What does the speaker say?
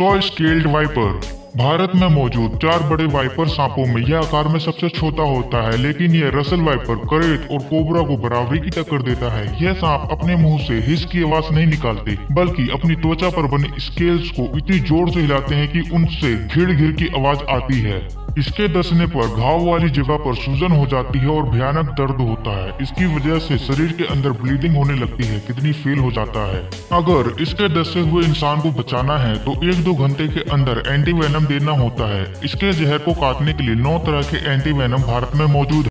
Saw scaled viper. Bharat में मौजूद 4 बड़े वाइपर सांपों में यह आकार में सबसे छोटा होता है, लेकिन यह रसल वाइपर, करेट और कोबरा को बराबरी की टक्कर देता है। यह सांप अपने मुंह से हिस की आवाज नहीं निकालते, बल्कि अपनी त्वचा पर बने स्केल्स को इतनी जोर से हिलाते हैं कि उनसे घिड़ घिड़ की आवाज आती है। इसके डसने पर घाव वाली जगह पर सूजन हो जाती है और भयानक दर्द होता है। इसकी वजह से शरीर के अंदर ब्लीडिंग होने लगती है, किडनी फेल हो जाता है। अगर इसके डसे हुए इंसान को बचाना है तो 1-2 घंटे के अंदर एंटीवेनम देना होता है। इसके जहर को काटने के लिए 9 तरह के एंटीवेनम भारत में मौजूद है।